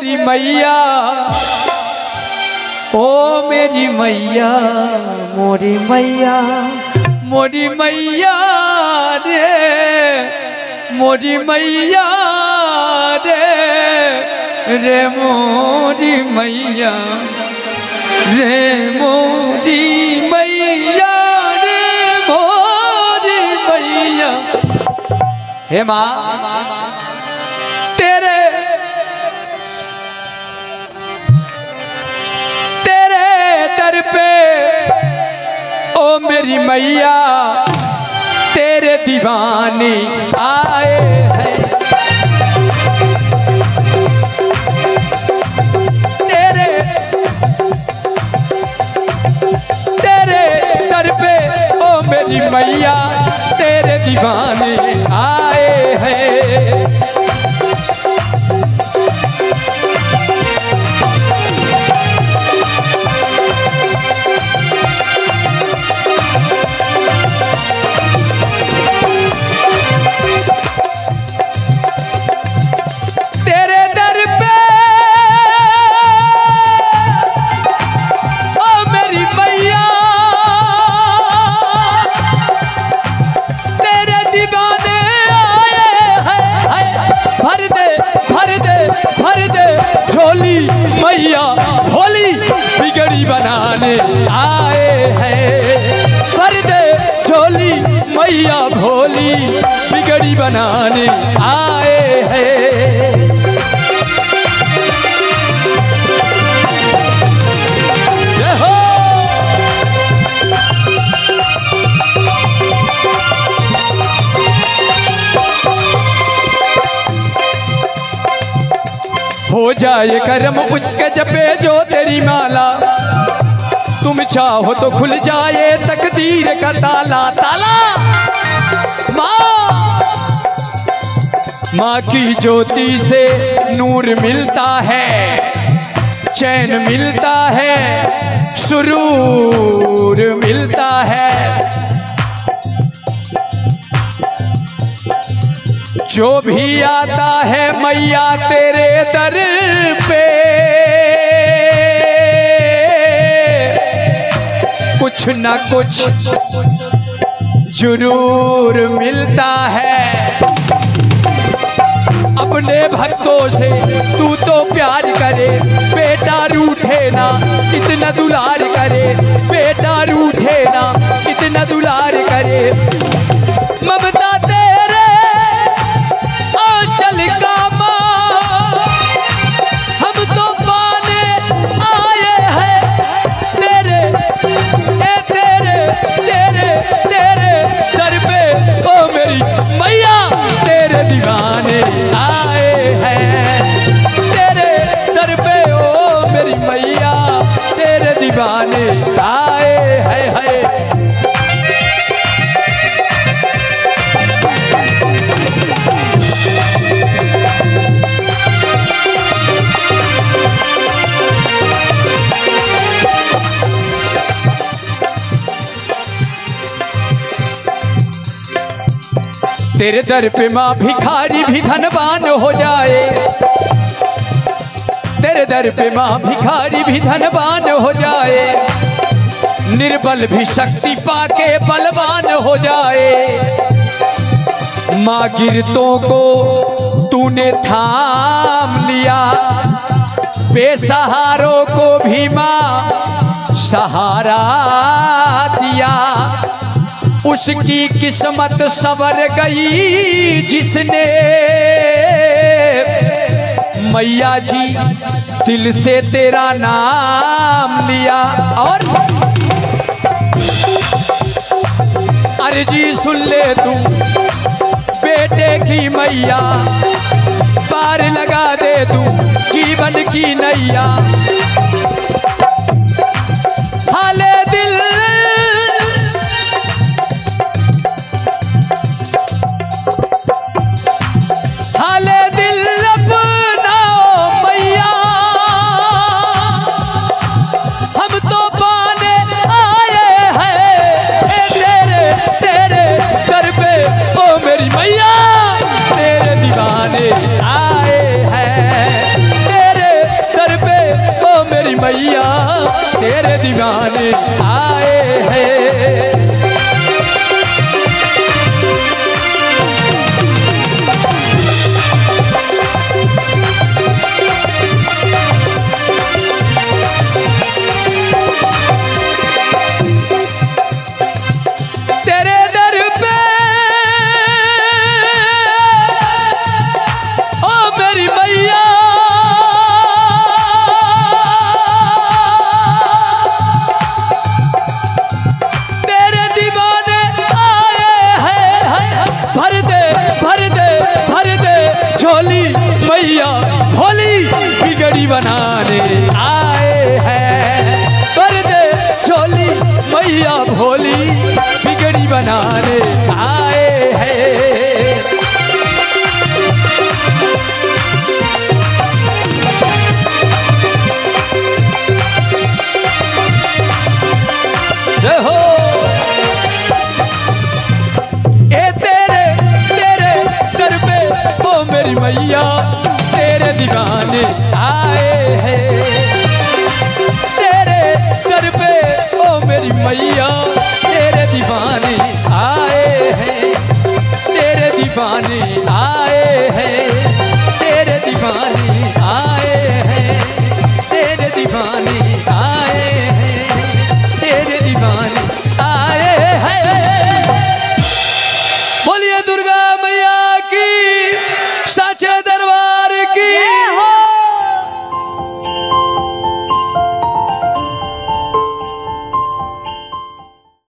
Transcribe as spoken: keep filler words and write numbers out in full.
मेरी मैया, ओ मेरी मैया, मोरी मैया, मोरी मैया रे, मोरी मैया रे, रे मोरी मैया, रे मोरी मैया, रे मोरी मैया। हे माँ, तेरे तेरे दर पे ओ मेरी मैया तेरे दीवाने आए हैं। तेरे तेरे दर पे ओ मेरी मैया तेरे दीवाने आए हैं। मैया भोली बिगड़ी बनाने आए हैं। भर दे झोली मैया भोली बिगड़ी बनाने आए हैं। हो जाए कर्म उसके जपे जो तेरी माला, तुम चाहो तो खुल जाए तकदीर का ताला। ताला माँ, माँ की ज्योति से नूर मिलता है, चैन मिलता है, सुरूर मिलता है। जो भी आता है मैया तेरे दर पे, कुछ न कुछ जरूर मिलता है। अपने भक्तों से तू तो प्यार करे, बेटा रूठे ना इतना दुलार करे, बेटा रूठे ना इतना दुलार करे। ममता तेरे आंचल का माँ हम तो पाने आए हैं। तेरे ए तेरे तेरे तेरे दर पे ओ मेरी मैया तेरे दीवाने आए हैं। तेरे दर पे ओ मेरी मैया तेरे दीवाने आए हैं। है तेरे दर पे माँ भिखारी भी धनवान हो जाए, तेरे दर पे माँ भिखारी भी धनवान हो जाए, निर्बल भी शक्ति पाके बलवान हो जाए। माँ गिरतों को तूने थाम लिया, बेसहारों को भी माँ सहारा दिया। उसकी किस्मत संवर गई जिसने मैया जी दिल से तेरा नाम लिया। और अर्जी सुन ले तू बेटे की मैया, पार लगा दे तू जीवन की नैया। हाले दिल हाले दिल अपना मैया, हम तो पाने आए हैं। तेरे तेरे दर पे ओ मेरी मैया तेरे दीवाने आए हैं। तेरे आए हैं। तेरे दर पे ओ मेरी मैया तेरे दीवाने आए हैं। भर दे भर दे भर दे झोली मैया भोली बिगड़ी बनाने आए हैं। भर दे झोली मैया भोली बिगड़ी बनाने आए हैं। जय हो। ए तेरे तेरे दर पे ओ मेरी मैया तेरे दीवाने आए हैं।